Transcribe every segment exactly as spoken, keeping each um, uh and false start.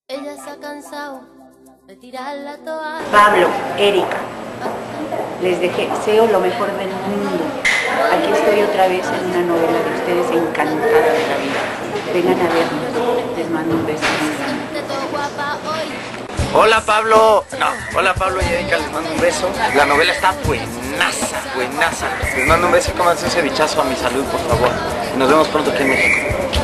Ella se ha cansado de tirar la toalla. Pablo, Erika, les deseo lo mejor del mundo. Aquí estoy otra vez en una novela de ustedes, encantada de la vida. Vengan a vernos, les mando un beso. Hola Pablo, no, hola Pablo y Erika, les mando un beso. La novela está buenaza, buenaza. Les mando un beso y cómanse un cevichazo a mi salud, por favor. Y nos vemos pronto aquí en México.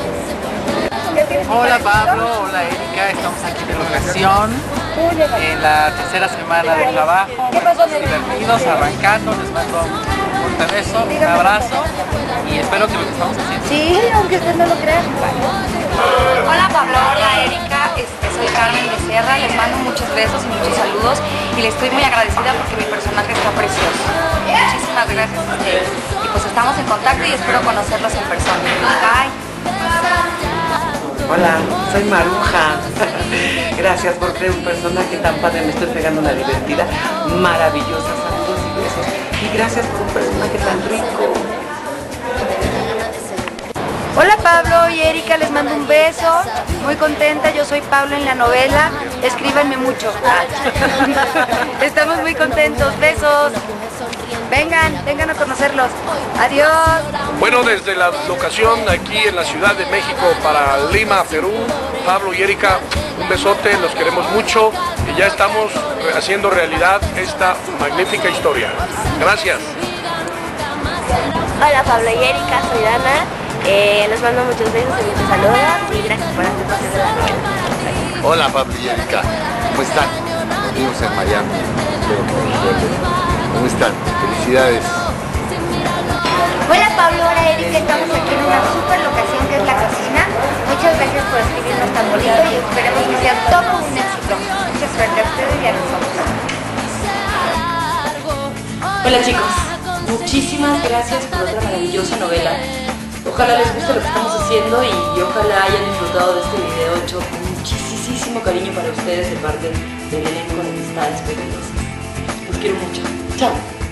Hola Pablo, hola Erika, estamos aquí de locación en la tercera semana de trabajo, divertidos, arrancando, les mando un fuerte beso, un abrazo y espero que lo que estamos haciendo. Sí, aunque usted no lo crea. Hola Pablo, hola Erika, este, soy Carmen Becerra, les mando muchos besos y muchos saludos y les estoy muy agradecida porque mi personaje está precioso. Muchísimas gracias a ustedes. Y pues estamos en contacto y espero conocerlos en persona. Bye. Hola, soy Maruja. Gracias por crear un personaje tan padre. Me estoy pegando una divertida, maravillosa. Saludos y besos. Y gracias por un personaje tan rico. Hola Pablo y Erika, les mando un beso. Muy contenta, yo soy Pablo en la novela. Escríbanme mucho. Estamos muy contentos. Besos. Vengan, vengan a conocerlos. Adiós. Bueno, desde la locación aquí en la Ciudad de México para Lima, Perú, Pablo y Erika, un besote, los queremos mucho y ya estamos haciendo realidad esta magnífica historia. Gracias. Hola Pablo y Erika, soy Dana. Eh, les mando muchos besos y muchos saludos y gracias por hacernos hacer la novela. Hola Pablo y Erika, ¿cómo están? Nos vimos en Miami, espero que nos recuerden. ¿Cómo están? Felicidades. Hola Pablo, hola Erika, estamos aquí en una super locación que es la cocina. Muchas gracias por escribirnos tan bonito y esperemos que sea todo un éxito. Mucha suerte a ustedes y a nosotros. Hola chicos, muchísimas gracias por otra maravillosa novela. Ojalá les guste lo que estamos haciendo y ojalá hayan disfrutado de este video hecho con muchísimo cariño para ustedes de parte del elenco de Amistades Perdidas. Los quiero mucho. Chao.